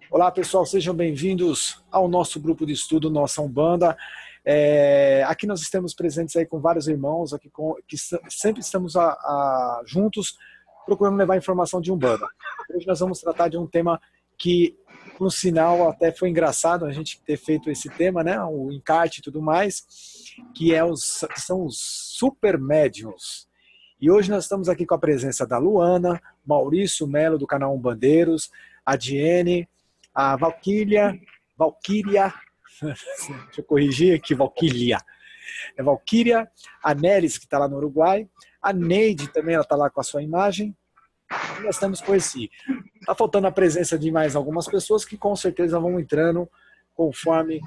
Olá, pessoal, sejam bem-vindos ao nosso grupo de estudo, Nossa Umbanda. Aqui nós estamos presentes aí com vários irmãos, sempre estamos juntos procurando levar informação de Umbanda. Hoje nós vamos tratar de um tema que, por sinal, até foi engraçado a gente ter feito esse tema, né? O encarte e tudo mais, que são os super médiuns. E hoje nós estamos aqui com a presença da Luana, Maurício Melo, do canal Umbandeiros, a Diene, a Valquíria, deixa eu corrigir aqui, é Valquíria, a Neres, que está lá no Uruguai, a Neide também, ela está lá com a sua imagem, e nós estamos com esse. Está faltando a presença de mais algumas pessoas que com certeza vão entrando conforme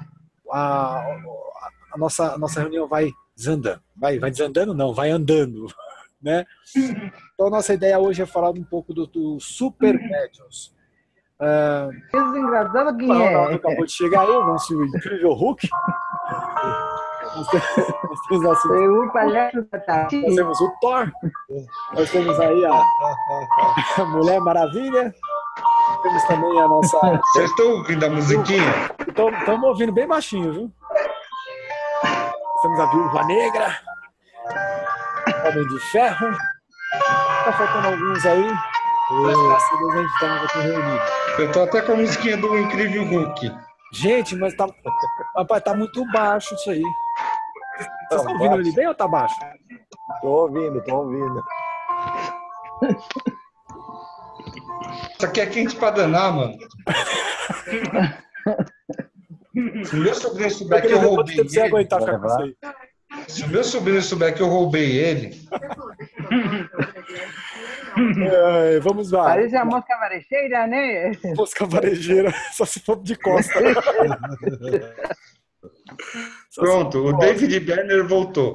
a nossa reunião vai desandando. Vai desandando? Não, vai andando. Né? Então a nossa ideia hoje é falar um pouco do super médiuns. Isso engraçado quem O é? Ronaldo acabou de chegar aí, o nosso incrível Hulk. Nós temos o Thor, nós temos aí a Mulher Maravilha, temos também a nossa... Vocês estão ouvindo a musiquinha? Estamos ouvindo bem baixinho, viu? Temos a Viúva Negra, Homem de Ferro, tá faltando alguns aí, mas graças a Deus a gente estamos aqui reunidos. Eu tô até com a musiquinha do Incrível Hulk. Gente, mas rapaz, tá muito baixo isso aí. Vocês estão ouvindo ele bem ou tá baixo? Tô ouvindo. Isso aqui é quente pra danar, mano. Se o meu sobrinho souber que eu roubei ele... Se o meu sobrinho souber que eu roubei ele... Vamos lá. Parece a mosca varejeira, né? Mosca varejeira, só se for de costa. Pronto, o David Berner voltou.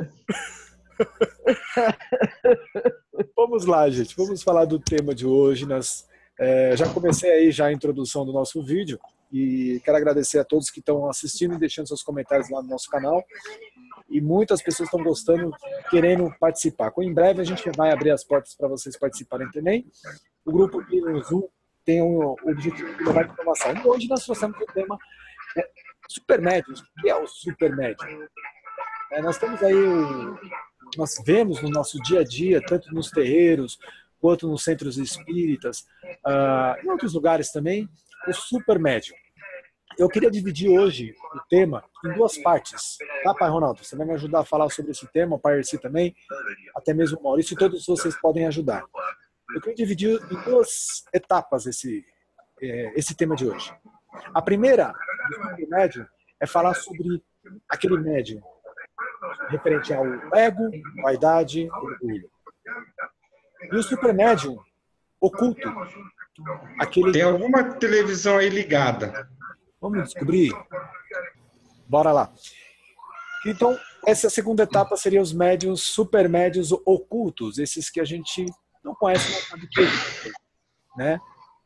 Vamos lá, gente. Vamos falar do tema de hoje. Já comecei aí já a introdução do nosso vídeo e quero agradecer a todos que estão assistindo e deixando seus comentários lá no nosso canal. E muitas pessoas estão gostando, querendo participar. Em breve a gente vai abrir as portas para vocês participarem também. O grupo aqui no Zoom tem o objetivo de levar informação. E hoje nós trouxemos o tema super médios. O que é o super médio? Nós temos aí, nós vemos no nosso dia a dia, tanto nos terreiros, quanto nos centros espíritas, em outros lugares também, o super médium. Eu queria dividir hoje o tema em duas partes. Tá, Pai Ronaldo? Você vai me ajudar a falar sobre esse tema, o Pai Erci também, até mesmo o Maurício, e todos vocês podem ajudar. Eu queria dividir em duas etapas esse tema de hoje. A primeira, do médium, é falar sobre aquele médium referente ao ego, vaidade, orgulho. E o supermédium oculto. Tem alguma televisão aí ligada? Vamos descobrir? Bora lá. Então, essa segunda etapa seria os médiuns, supermédiuns ocultos, esses que a gente não conhece, não sabe o que é, né?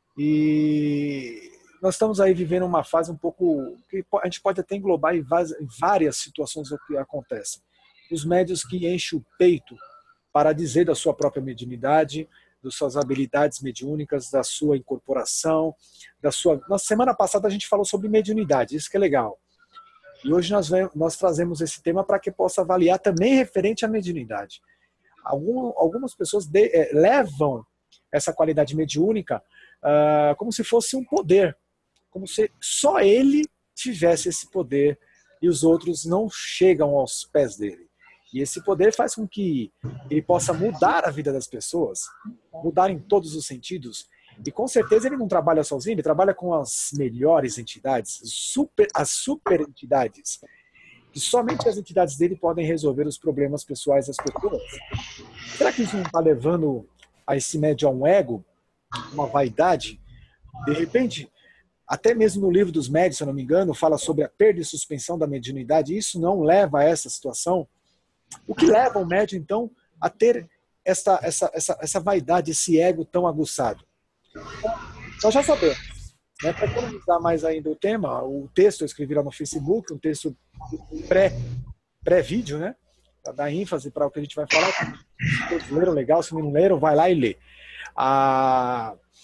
E nós estamos aí vivendo uma fase um pouco que a gente pode até englobar em várias situações o que acontece. Os médiuns que enchem o peito para dizer da sua própria mediunidade, das suas habilidades mediúnicas, da sua incorporação, Na semana passada a gente falou sobre mediunidade, isso que é legal. E hoje nós trazemos esse tema para que possa avaliar também referente à mediunidade. Algumas pessoas levam essa qualidade mediúnica como se fosse um poder, como se só ele tivesse esse poder e os outros não chegam aos pés dele. E esse poder faz com que ele possa mudar a vida das pessoas, mudar em todos os sentidos. E com certeza ele não trabalha sozinho, ele trabalha com as melhores entidades, as super entidades. E somente as entidades dele podem resolver os problemas pessoais das pessoas. Será que isso não está levando a esse médium a um ego, uma vaidade? De repente, até mesmo no livro dos médiuns, se eu não me engano, fala sobre a perda e suspensão da mediunidade. Isso não leva a essa situação? O que leva o médium, então, a ter essa vaidade, esse ego tão aguçado? Nós já sabemos. Né? Para economizar mais ainda o tema, o texto eu escrevi lá no Facebook, um texto pré-vídeo, né? Para dar ênfase para o que a gente vai falar. Se todos leram, legal. Se não leram, vai lá e lê.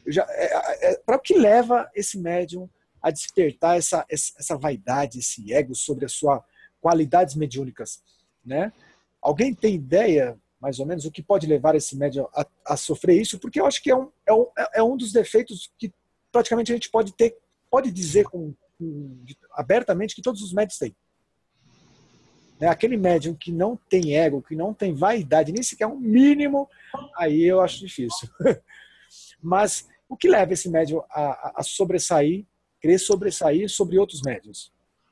Para o que leva esse médium a despertar essa vaidade, esse ego sobre a sua qualidades mediúnicas, né? Alguém tem ideia, mais ou menos, o que pode levar esse médium a sofrer isso? Porque eu acho que é um dos defeitos que praticamente a gente pode dizer abertamente que todos os médios têm. Né? Aquele médium que não tem ego, que não tem vaidade, nem sequer um mínimo, aí eu acho difícil. Mas o que leva esse médium a sobressair, querer sobressair sobre outros médiuns?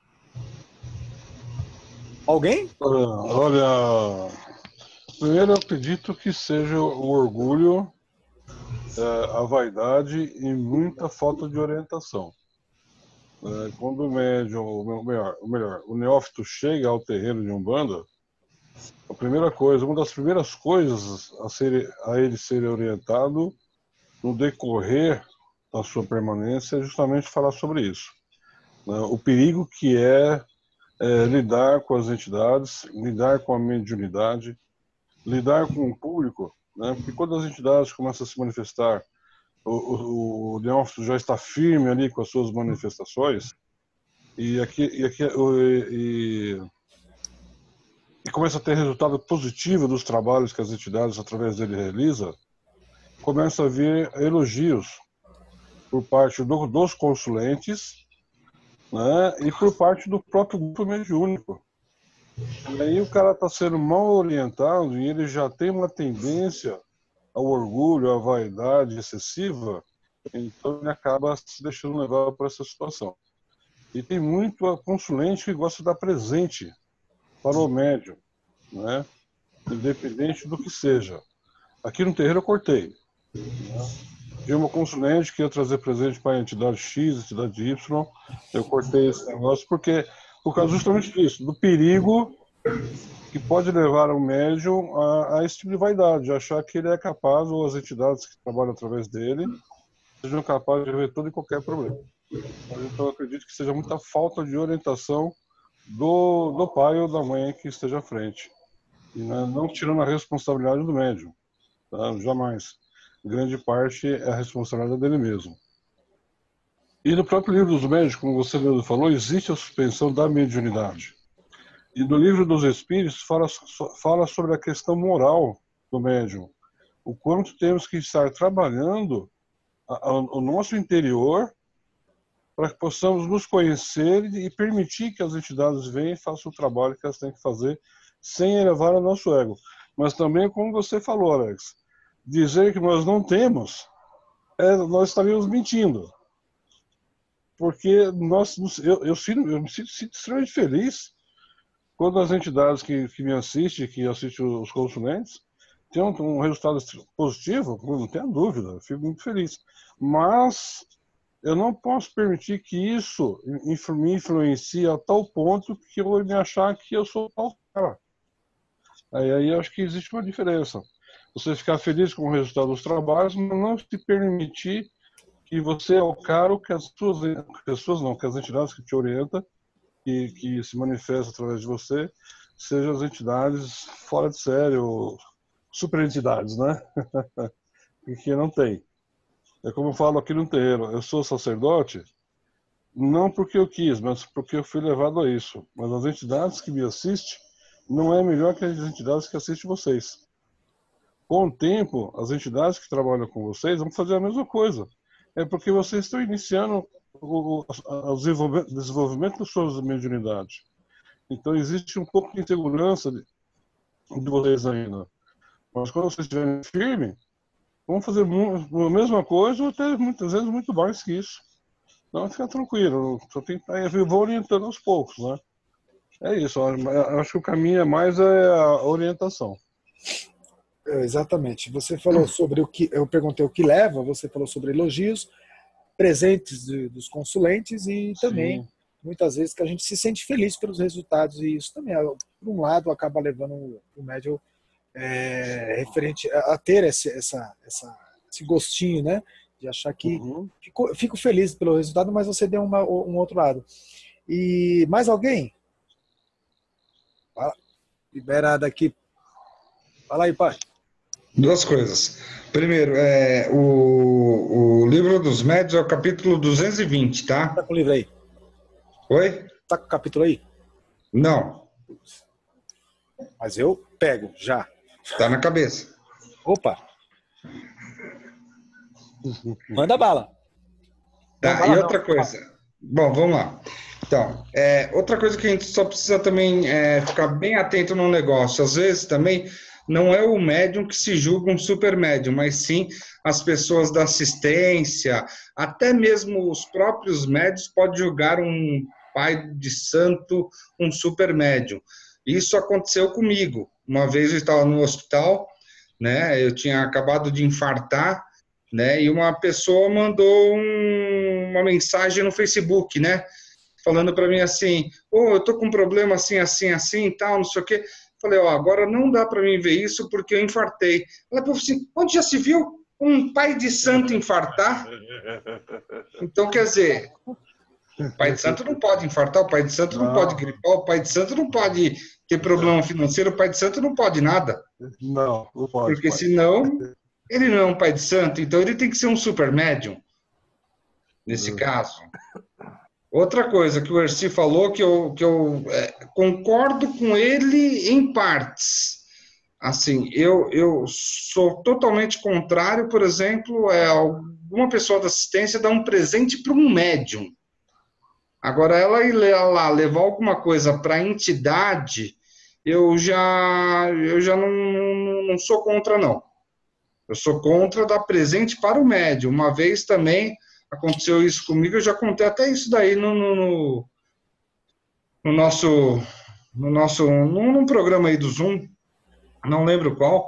Alguém? Olha, primeiro eu acredito que seja o orgulho, a vaidade e muita falta de orientação. Quando o médium, ou melhor, o neófito chega ao terreno de Umbanda, uma das primeiras coisas a ele ser orientado no decorrer da sua permanência é justamente falar sobre isso. O perigo que é lidar com as entidades, lidar com a mediunidade, lidar com o público, né? Porque quando as entidades começam a se manifestar, o neófito já está firme ali com as suas manifestações e começa a ter resultado positivo dos trabalhos que as entidades através dele realizam, começa a vir elogios por parte dos consulentes, né, e por parte do próprio grupo mediúnico. E aí o cara está sendo mal orientado e ele já tem uma tendência ao orgulho, à vaidade excessiva, então ele acaba se deixando levar para essa situação. E tem muito consulente que gosta de dar presente para o médium, né, independente do que seja. Aqui no terreiro eu cortei. De uma consulente que ia trazer presente para a entidade X, entidade Y, eu cortei esse negócio por causa justamente disso, do perigo que pode levar o médium a esse tipo de vaidade, de achar que ele é capaz, ou as entidades que trabalham através dele, sejam capazes de resolver todo e qualquer problema. Então eu acredito que seja muita falta de orientação do pai ou da mãe que esteja à frente. E não tirando a responsabilidade do médium, tá? Jamais. Grande parte é a responsabilidade dele mesmo. E no próprio livro dos médiuns, como você mesmo falou, existe a suspensão da mediunidade. E no livro dos Espíritos fala sobre a questão moral do médium. O quanto temos que estar trabalhando o nosso interior para que possamos nos conhecer e permitir que as entidades venham e façam o trabalho que elas têm que fazer sem elevar o nosso ego. Mas também, como você falou, Alex, dizer que nós não temos, nós estaríamos mentindo. Porque eu me sinto extremamente feliz quando as entidades que me assistem, que assistem os consulentes, têm um resultado positivo, não tenho dúvida, eu fico muito feliz. Mas eu não posso permitir que isso me influencie a tal ponto que eu vou me achar que eu sou tal cara. Aí acho que existe uma diferença. Você ficar feliz com o resultado dos trabalhos, mas não se permitir que você é o cara que as entidades que te orientam, que se manifestam através de você, sejam as entidades fora de série, ou super entidades, né? E que não tem. É como eu falo aqui no terreiro, eu sou sacerdote, não porque eu quis, mas porque eu fui levado a isso. Mas as entidades que me assistem não é melhor que as entidades que assistem vocês. Com o tempo, as entidades que trabalham com vocês vão fazer a mesma coisa. É porque vocês estão iniciando o desenvolvimento das suas mediunidades. Então existe um pouco de insegurança de vocês ainda. Mas quando vocês estiverem firmes, vão fazer a mesma coisa ou até muitas vezes muito mais que isso. Então fica tranquilo, eu vou orientando aos poucos, né? É isso, eu acho que o caminho é mais a orientação. Exatamente. Você falou sobre o que eu perguntei o que leva, você falou sobre elogios, presentes dos consulentes e também Sim. muitas vezes que a gente se sente feliz pelos resultados e isso também, por um lado, acaba levando o médium referente a ter esse gostinho, né, de achar que fico feliz pelo resultado, mas você deu um outro lado. E mais alguém? Fala, libera daqui. Fala aí, pai. Duas coisas. Primeiro, o livro dos médios é o capítulo 220, tá? Tá com o livro aí? Oi? Tá com o capítulo aí? Não, Mas eu pego, já. tá na cabeça. Opa! Manda bala. Tá, Não, bala e não. outra coisa. Bom, vamos lá. Então, outra coisa que a gente só precisa também ficar bem atento no negócio. Às vezes também não é o médium que se julga um super médium, mas sim as pessoas da assistência, até mesmo os próprios médios podem julgar um pai de santo um super médium. Isso aconteceu comigo. Uma vez eu estava no hospital, né? Eu tinha acabado de infartar, né? E uma pessoa mandou uma mensagem no Facebook, né? Falando para mim assim, eu tô com um problema assim, assim, assim, tal, não sei o quê. Falei, agora não dá para mim ver isso porque eu infartei. Ela falou assim, onde já se viu um pai de santo infartar? Então, quer dizer, o pai de santo não pode infartar, o pai de santo não pode gripar, o pai de santo não pode ter problema financeiro, o pai de santo não pode nada. Não pode. Porque senão, ele não é um pai de santo, então ele tem que ser um super médium, nesse caso. Outra coisa que o Erci falou, que eu concordo com ele em partes. Assim, eu sou totalmente contrário, por exemplo, alguma pessoa da assistência dar um presente para um médium. Agora, ela ir lá levar alguma coisa para a entidade, eu já não sou contra, não. Eu sou contra dar presente para o médium. Uma vez também aconteceu isso comigo, eu já contei até isso daí num programa aí do Zoom, não lembro qual.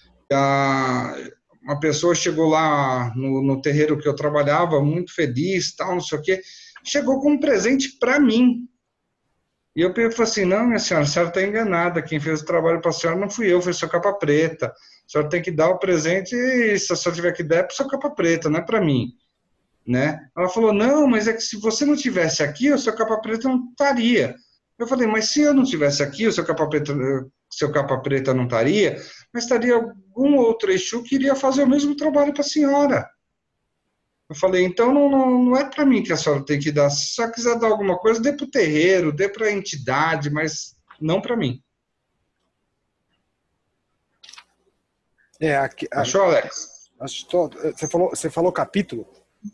Uma pessoa chegou lá no terreiro que eu trabalhava, muito feliz, tal, não sei o quê, chegou com um presente para mim. E eu falei assim, não, minha senhora, a senhora está enganada, quem fez o trabalho para a senhora não fui eu, foi o seu capa preta. A senhora tem que dar o presente, e se a senhora tiver que dar, é para o seu capa preta, não é para mim. Né? Ela falou, não, mas é que se você não tivesse aqui, o seu capa preta não estaria. Eu falei, mas se eu não tivesse aqui, o seu capa preta não estaria, mas estaria algum outro Exu que iria fazer o mesmo trabalho para a senhora. Eu falei, então não é para mim que a senhora tem que dar. Se a senhora quiser dar alguma coisa, dê para o terreiro, dê para a entidade, mas não para mim. Achou, Alex? Você falou capítulo?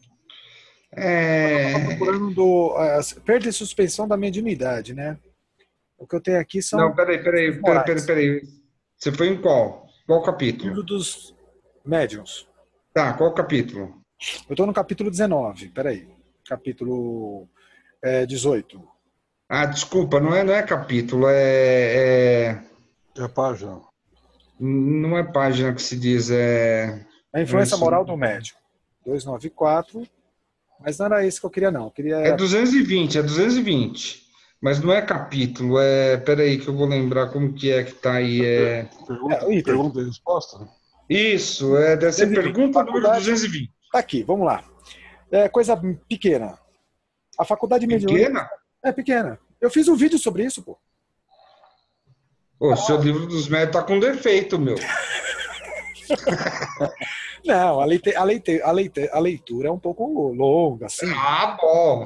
Eu estava procurando perda e suspensão da mediunidade, né? O que eu tenho aqui são... Não, peraí. Você foi em qual? Qual capítulo? Livro dos Médiuns. Tá, qual capítulo? Eu estou no capítulo 19, peraí. Capítulo 18. Ah, desculpa, não é capítulo, É página. Não é página que se diz, A influência moral do médium. 294. Mas não era isso que eu queria, não. É 220. Mas não é capítulo, peraí que eu vou lembrar como que tá aí. Pergunta e resposta? Isso, deve ser pergunta número 220. Tá aqui, vamos lá. Coisa pequena. A faculdade mediúnica... Pequena? É pequena. Eu fiz um vídeo sobre isso, pô. O seu livro dos médios tá com defeito, meu. Não, a leitura é um pouco longa, assim. Ah, bom.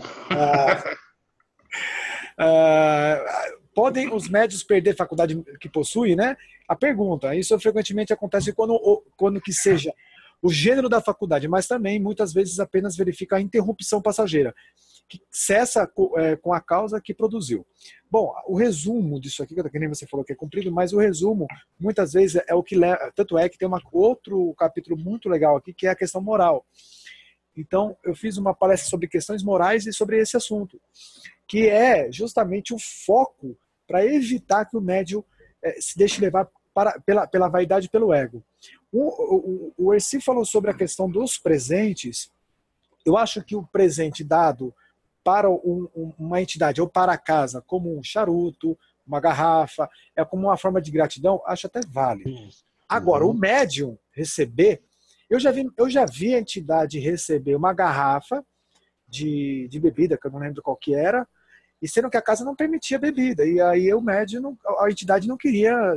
Podem os médios perder faculdade que possuem, né? A pergunta, isso frequentemente acontece quando que seja o gênero da faculdade, mas também muitas vezes apenas verifica a interrupção passageira, que cessa com a causa que produziu. Bom, o resumo disso aqui, que nem você falou que é comprido, mas o resumo muitas vezes é o que leva, tanto é que tem outro capítulo muito legal aqui, que é a questão moral. Então, eu fiz uma palestra sobre questões morais e sobre esse assunto, que é justamente o foco para evitar que o médium se deixe levar pela vaidade e pelo ego. O Erci falou sobre a questão dos presentes. Eu acho que o presente dado para uma entidade ou para a casa, como um charuto, uma garrafa, como uma forma de gratidão, acho até válido. Agora, o médium receber... Eu já vi a entidade receber uma garrafa de bebida, que eu não lembro qual que era, e sendo que a casa não permitia bebida. E aí o médium, a entidade não queria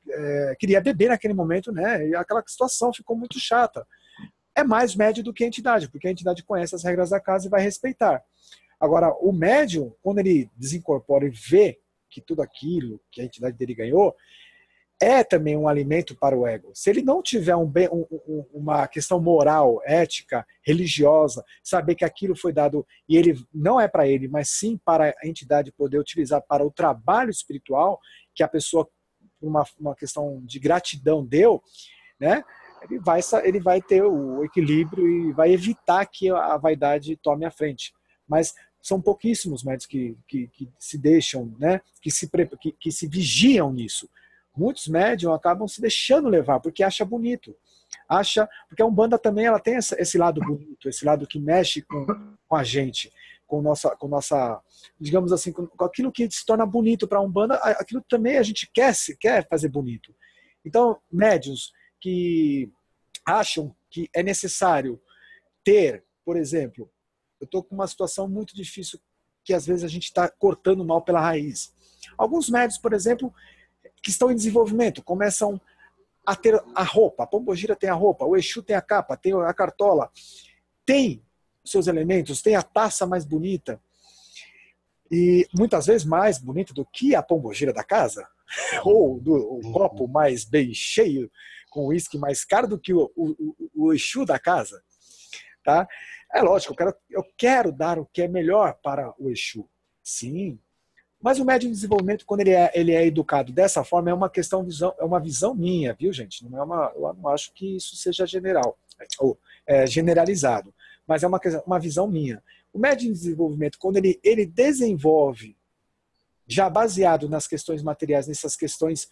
queria beber naquele momento, né? E aquela situação ficou muito chata. É mais médium do que a entidade, porque a entidade conhece as regras da casa e vai respeitar. Agora, o médium, quando ele desincorpora e vê que tudo aquilo que a entidade dele ganhou, é também um alimento para o ego. Se ele não tiver uma questão moral, ética, religiosa, saber que aquilo foi dado e ele não é para ele, mas sim para a entidade poder utilizar para o trabalho espiritual, que a pessoa, por uma questão de gratidão, deu, né? Ele vai ter o equilíbrio e vai evitar que a vaidade tome a frente. Mas são pouquíssimos médios que se deixam, né? Que se vigiam nisso. Muitos médiums acabam se deixando levar, porque acha bonito. Porque a Umbanda também ela tem esse lado bonito, esse lado que mexe com a gente, com nossa, digamos assim, com aquilo que se torna bonito para a Umbanda, aquilo também a gente quer fazer bonito. Então, médiuns que acham que é necessário ter, por exemplo, eu estou com uma situação muito difícil que às vezes a gente está cortando mal pela raiz. Alguns médiuns, por exemplo, que estão em desenvolvimento, começam a ter a roupa, a pombogira tem a roupa, o Exu tem a capa, tem a cartola, tem seus elementos, tem a taça mais bonita, e muitas vezes mais bonita do que a pombogira da casa, ou o copo mais bem cheio, com uísque mais caro do que o Exu da casa. Tá? É lógico, eu quero dar o que é melhor para o Exu, sim. Mas o médium de desenvolvimento, quando ele é educado dessa forma, é uma visão minha, viu, gente? Eu não acho que isso seja generalizado, mas é uma visão minha. O médium de desenvolvimento, quando ele desenvolve, já baseado nas questões materiais, nessas questões,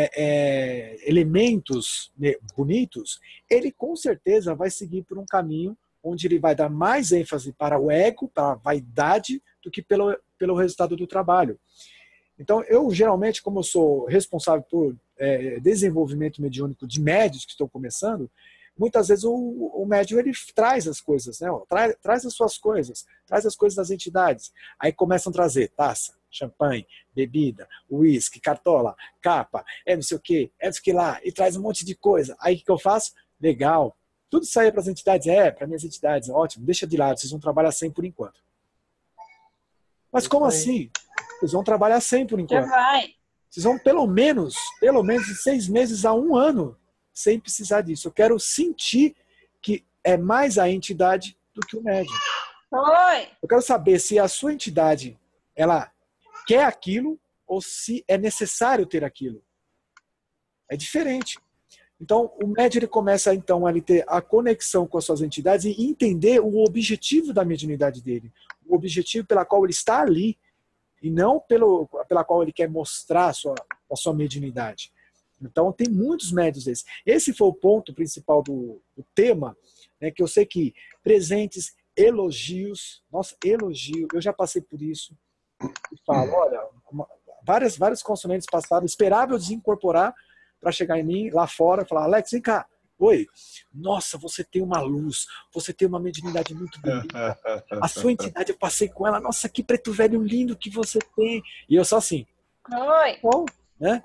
elementos bonitos, ele com certeza vai seguir por um caminho onde ele vai dar mais ênfase para o ego, para a vaidade, do que pelo resultado do trabalho. Então, eu geralmente, como eu sou responsável por desenvolvimento mediúnico de médios que estão começando, muitas vezes o médium ele traz as coisas, né? Traz as suas coisas, traz as coisas das entidades. Aí começam a trazer taça, champanhe, bebida, uísque, cartola, capa, não sei o que, não sei o que lá, e traz um monte de coisa. Aí o que eu faço? Legal. Tudo isso aí é para as entidades? Para minhas entidades, ótimo, deixa de lado, vocês vão trabalhar sem por enquanto. Mas como assim? Vocês vão trabalhar sem por enquanto. Já vai. Vocês vão pelo menos de 6 meses a 1 ano sem precisar disso. Eu quero sentir que é mais a entidade do que o médium. Oi. Eu quero saber se a sua entidade ela quer aquilo ou se é necessário ter aquilo. É diferente. Então, o médium ele começa então a ter a conexão com as suas entidades e entender o objetivo da mediunidade dele, o objetivo pela qual ele está ali e não pela qual ele quer mostrar a sua mediunidade. Então, tem muitos médiuns desses. Esse foi o ponto principal do tema, né, que eu sei que presentes, elogios, nossa, elogio, eu já passei por isso, e falo, olha, vários consulentes passaram, esperava eu desincorporar para chegar em mim lá fora e falar, Alex, vem cá, oi, nossa, você tem uma luz, você tem uma mediunidade muito bonita, a sua entidade eu passei com ela, nossa, que preto velho lindo que você tem, e eu só assim, Oi. bom, né,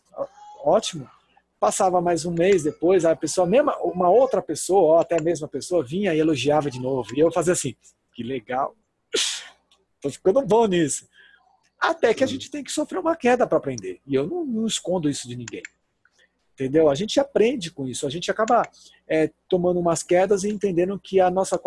ótimo, passava mais um mês depois, a pessoa, mesmo uma outra pessoa, ou até a mesma pessoa, vinha e elogiava de novo, e eu fazia assim, que legal, tô ficando bom nisso, até que a gente tem que sofrer uma queda para aprender, e eu não escondo isso de ninguém. Entendeu? A gente aprende com isso, a gente acaba tomando umas quedas e entendendo que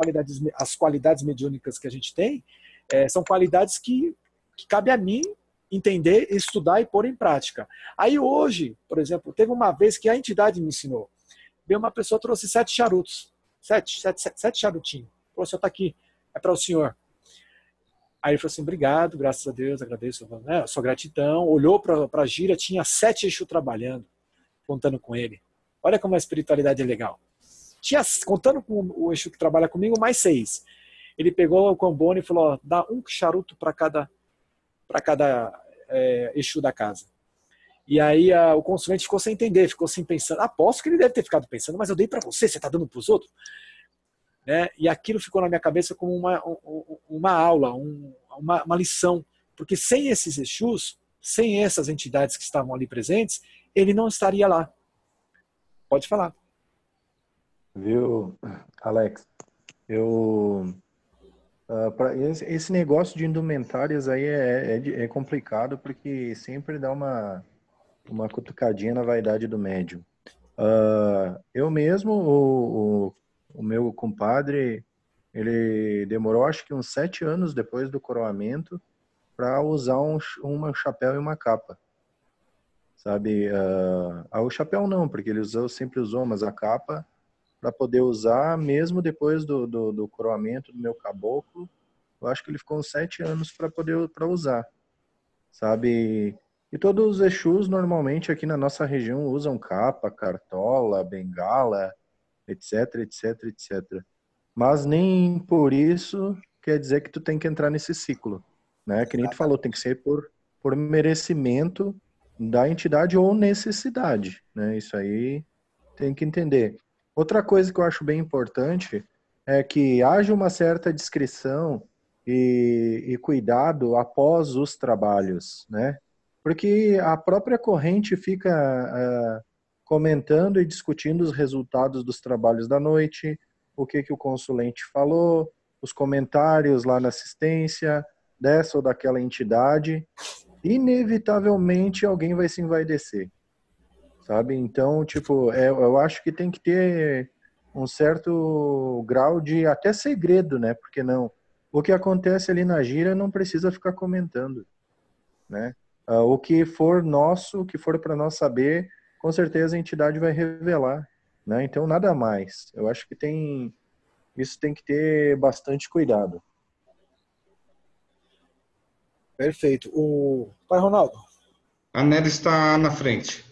as qualidades mediúnicas que a gente tem são qualidades que cabe a mim entender, estudar e pôr em prática. Aí hoje, por exemplo, teve uma vez que a entidade me ensinou. Veio uma pessoa, trouxe 7 charutos, 7 charutinhos. Falou, senhor, tá aqui, é para o senhor. Aí ele falou assim, obrigado, graças a Deus, agradeço a sua gratidão. Olhou para a gira, tinha 7 Exu trabalhando, contando com ele. Olha como a espiritualidade é legal. Contando com o Exu que trabalha comigo, mais 6. Ele pegou o Cambone e falou, ó, dá um charuto para cada Exu da casa. E aí o consulente ficou sem entender, ficou sem pensando. Aposto que ele deve ter ficado pensando, mas eu dei para você está dando para os outros? E aquilo ficou na minha cabeça como uma aula, uma lição. Porque sem esses Exus, sem essas entidades que estavam ali presentes, ele não estaria lá. Pode falar. Viu, Alex? Esse negócio de indumentárias aí é complicado porque sempre dá uma cutucadinha na vaidade do médium. Eu mesmo, o meu compadre, ele demorou acho que uns 7 anos depois do coroamento para usar um chapéu e uma capa. Sabe? O chapéu não, porque ele sempre usou, mas a capa para poder usar, mesmo depois do coroamento do meu caboclo, eu acho que ele ficou uns 7 anos para usar, sabe? E todos os Exus normalmente aqui na nossa região usam capa, cartola, bengala, etc, etc, etc. Mas nem por isso quer dizer que tu tem que entrar nesse ciclo, né? Que nem tu falou, tem que ser por merecimento da entidade ou necessidade, né? Isso aí tem que entender. Outra coisa que eu acho bem importante é que haja uma certa discrição e cuidado após os trabalhos, né? Porque a própria corrente fica comentando e discutindo os resultados dos trabalhos da noite, o que o consulente falou, os comentários lá na assistência dessa ou daquela entidade. Inevitavelmente alguém vai se envaidecer, sabe? Então, tipo, eu acho que tem que ter um certo grau de até segredo, né? Porque não, o que acontece ali na gira não precisa ficar comentando, né? O que for nosso, o que for para nós saber, com certeza a entidade vai revelar, né? Então, nada mais. Eu acho que isso tem que ter bastante cuidado. Perfeito. O pai Ronaldo. A Nery está na frente.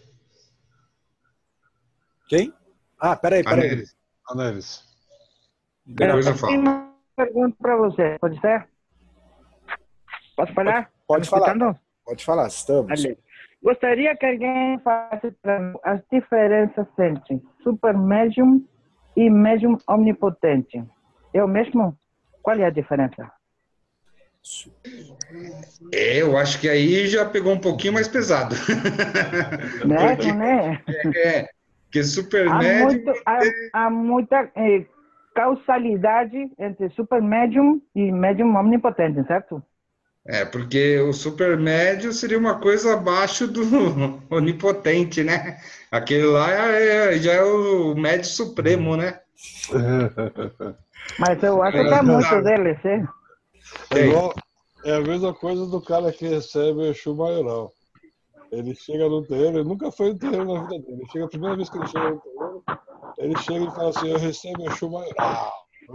Quem? Peraí. A Neres. Depois eu tenho falo. uma pergunta para você, pode ser? Posso falar? Pode Tá me falar. escutando? Pode falar, estamos. Vale. Gostaria que alguém falasse para mim as diferenças entre super médium e médium omnipotente. Eu mesmo? Qual é a diferença? Eu acho que aí já pegou um pouquinho mais pesado. Mesmo, né? Porque super Há médium... há muita causalidade entre super médium e médium omnipotente, certo? Porque o super médio seria uma coisa abaixo do onipotente, né? Aquele lá já é o médio supremo, né? Mas eu acho que há muitos deles, hein? É a mesma coisa do cara que recebe o Exu Maioral. Ele chega no terreiro, ele nunca foi no terreiro na vida dele. A primeira vez que ele chega no terreiro, ele chega e fala assim, eu recebo o Exu Maioral.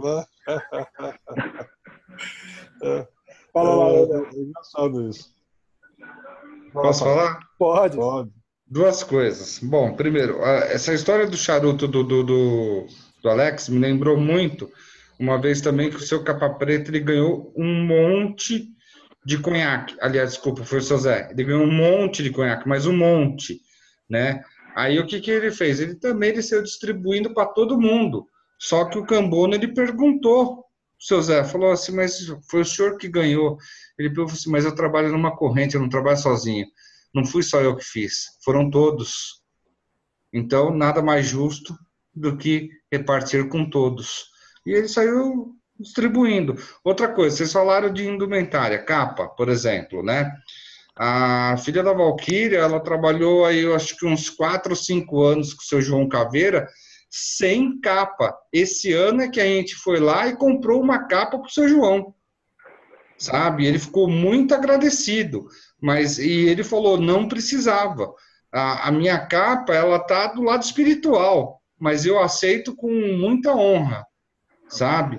Fala lá, É engraçado isso. Posso falar? Pode. Duas coisas. Bom, primeiro, essa história do charuto do Alex me lembrou muito uma vez também que o seu Capa Preta ele ganhou um monte de conhaque. Aliás, desculpa, foi o seu Zé. Ele ganhou um monte de conhaque, mas um monte, né? Aí o que ele fez? Ele saiu distribuindo para todo mundo. Só que o Cambono, ele perguntou, o seu Zé, falou assim, mas foi o senhor que ganhou. Ele falou assim, mas eu trabalho numa corrente, eu não trabalho sozinho. Não fui só eu que fiz, foram todos. Então, nada mais justo do que repartir com todos. E ele saiu distribuindo. Outra coisa, vocês falaram de indumentária, capa, por exemplo, né? A filha da Valquíria, ela trabalhou aí, eu acho que uns 4 ou 5 anos com o seu João Caveira, sem capa. Esse ano é que a gente foi lá e comprou uma capa para o seu João, sabe? Ele ficou muito agradecido, e ele falou, não precisava. A minha capa, ela tá do lado espiritual, mas eu aceito com muita honra, sabe?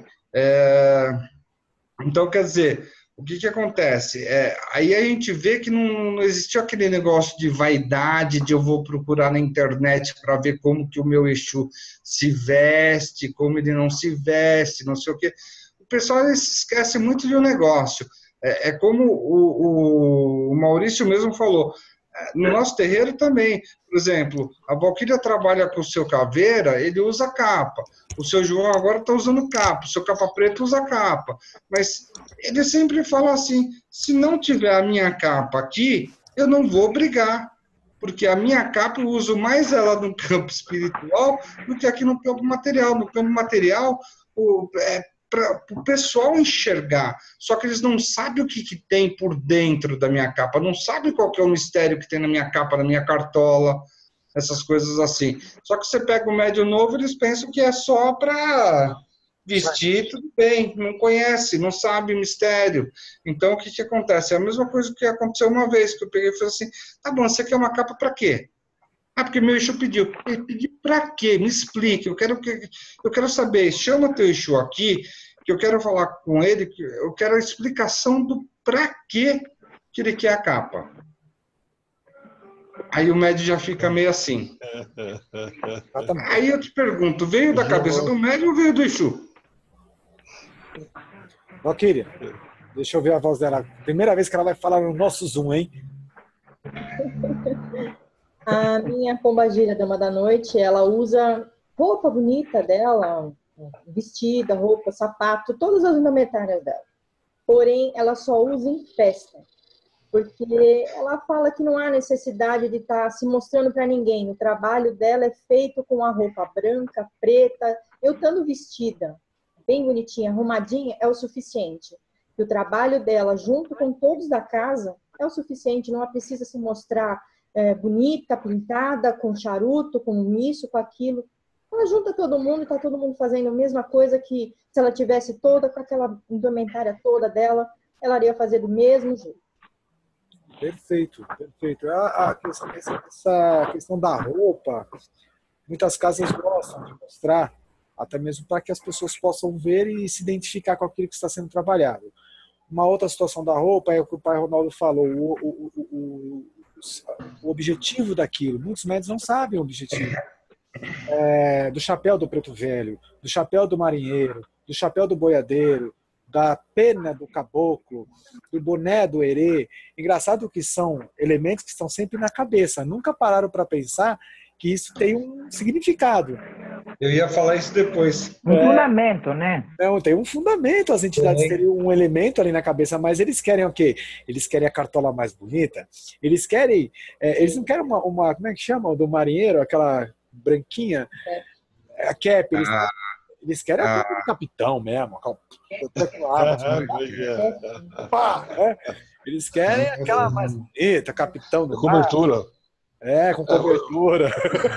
Então, quer dizer, o que acontece? Aí a gente vê que não existiu aquele negócio de vaidade, de eu vou procurar na internet para ver como que o meu Exu se veste, como ele não se veste, não sei o quê. O pessoal se esquece muito de um negócio. Como o Maurício mesmo falou, no nosso terreiro também, por exemplo, a Valquíria trabalha com o seu Caveira, ele usa capa. O seu João agora está usando capa, o seu Capa Preta usa capa. Mas ele sempre fala assim, se não tiver a minha capa aqui, eu não vou brigar. porque a minha capa eu uso mais ela no campo espiritual do que aqui no campo material. No campo material, para o pessoal enxergar, só que eles não sabem o que tem por dentro da minha capa, não sabem qual que é o mistério que tem na minha capa, na minha cartola, essas coisas assim. Só que você pega o médium novo, eles pensam que é só para vestir, tudo bem, não conhece, não sabe o mistério. Então, o que acontece? É a mesma coisa que aconteceu uma vez, que eu peguei e falei assim, tá bom, você quer uma capa para quê? Ah, porque meu Exu pediu. Ele pediu para quê? Me explique, eu quero saber, chama teu Exu aqui, que eu quero falar com ele, eu quero a explicação do para quê que ele quer a capa. Aí o médium já fica meio assim. Aí eu te pergunto, veio da cabeça do médium ou veio do Exu? Valquíria, deixa eu ver a voz dela. Primeira vez que ela vai falar no nosso Zoom, hein? A minha pombagira, dama da noite, ela usa roupa bonita dela, vestida, roupa, sapato, todas as indumentárias dela. Porém, ela só usa em festa. Porque ela fala que não há necessidade de estar se mostrando para ninguém. O trabalho dela é feito com a roupa branca, preta. Eu estando vestida, bem bonitinha, arrumadinha, é o suficiente. E o trabalho dela, junto com todos da casa, é o suficiente. Não precisa se mostrar bonita, pintada, com charuto, com isso, com aquilo. Ela junta todo mundo e está todo mundo fazendo a mesma coisa que se ela tivesse toda com aquela indumentária toda dela, ela iria fazer do mesmo jeito. Perfeito, perfeito. Essa questão da roupa, muitas casas gostam de mostrar, até mesmo para que as pessoas possam ver e se identificar com aquilo que está sendo trabalhado. Uma outra situação da roupa é o que o pai Ronaldo falou, o objetivo daquilo. Muitos médicos não sabem o objetivo. Do chapéu do preto velho, do chapéu do marinheiro, do chapéu do boiadeiro, da pena do caboclo, do boné do herê. Engraçado que são elementos que estão sempre na cabeça. Nunca pararam para pensar que isso tem um significado. Eu ia falar isso depois. Um fundamento, né? Não, tem um fundamento. As entidades teriam um elemento ali na cabeça, mas eles querem o quê? Eles querem a cartola mais bonita. Eles querem... eles não querem uma... Como é que chama? Do marinheiro, aquela branquinha. A cap. Eles querem a do capitão mesmo. Eles querem aquela mais bonita, capitão do cobertura. Com cobertura.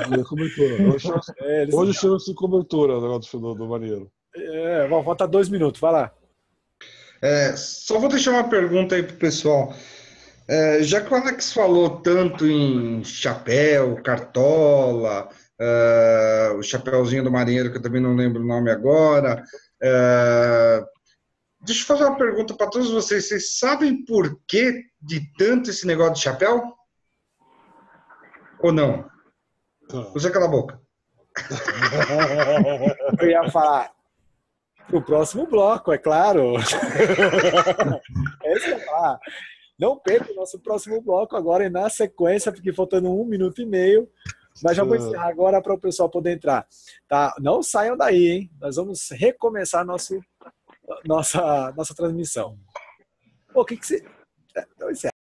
Hoje chama-se cobertura o negócio do marinheiro. Falta 2 minutos, vai lá. Só vou deixar uma pergunta aí pro pessoal. Já que o Alex falou tanto em chapéu, cartola, o chapéuzinho do marinheiro, que eu também não lembro o nome agora, deixa eu fazer uma pergunta para todos vocês. Vocês sabem por que de tanto esse negócio de chapéu? Ou não? Usa aquela boca. Eu ia falar pro próximo bloco, é claro. Isso que eu ia falar. Não perca o nosso próximo bloco agora e na sequência, porque faltando 1 minuto e meio, mas já vou encerrar agora para o pessoal poder entrar. Tá? Não saiam daí, hein? Nós vamos recomeçar nossa transmissão. O que você... Então,